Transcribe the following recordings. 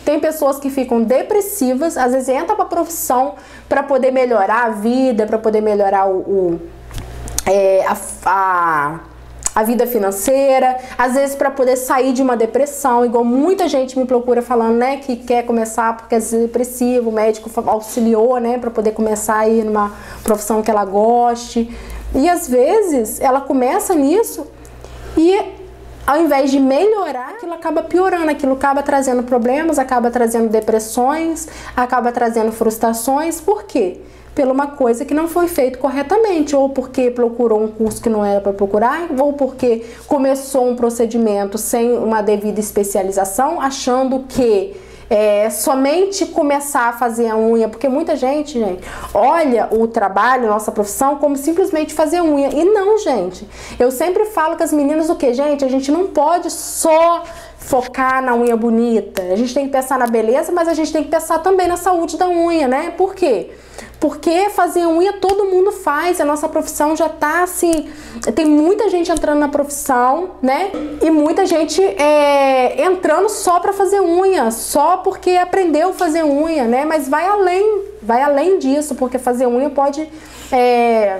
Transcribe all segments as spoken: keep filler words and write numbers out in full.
Tem pessoas que ficam depressivas, às vezes entra para a profissão para poder melhorar a vida, para poder melhorar o, o é, a, a a vida financeira, às vezes para poder sair de uma depressão, igual muita gente me procura falando, né, que quer começar porque é depressivo, o médico auxiliou, né, para poder começar a ir numa profissão que ela goste. E às vezes ela começa nisso e ao invés de melhorar, aquilo acaba piorando, aquilo acaba trazendo problemas, acaba trazendo depressões, acaba trazendo frustrações. Por quê? Pela uma coisa que não foi feito corretamente, ou porque procurou um curso que não era para procurar, ou porque começou um procedimento sem uma devida especialização, achando que é, somente começar a fazer a unha, porque muita gente, gente, olha o trabalho, nossa profissão, como simplesmente fazer unha, e não, gente. Eu sempre falo com as meninas o que, gente, a gente não pode só focar na unha bonita, a gente tem que pensar na beleza, mas a gente tem que pensar também na saúde da unha, né? Por quê? Porque fazer unha todo mundo faz, a nossa profissão já tá assim, tem muita gente entrando na profissão, né? E muita gente é, entrando só para fazer unha, só porque aprendeu a fazer unha, né? Mas vai além, vai além disso, porque fazer unha pode... É,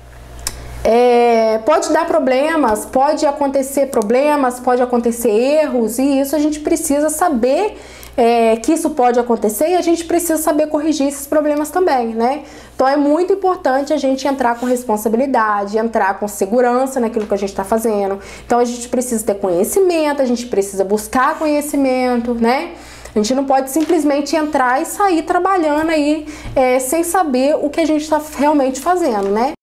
É, pode dar problemas, pode acontecer problemas, pode acontecer erros, e isso a gente precisa saber é, que isso pode acontecer, e a gente precisa saber corrigir esses problemas também, né? Então é muito importante a gente entrar com responsabilidade, entrar com segurança naquilo que a gente está fazendo. Então a gente precisa ter conhecimento, a gente precisa buscar conhecimento, né? A gente não pode simplesmente entrar e sair trabalhando aí é, sem saber o que a gente está realmente fazendo, né?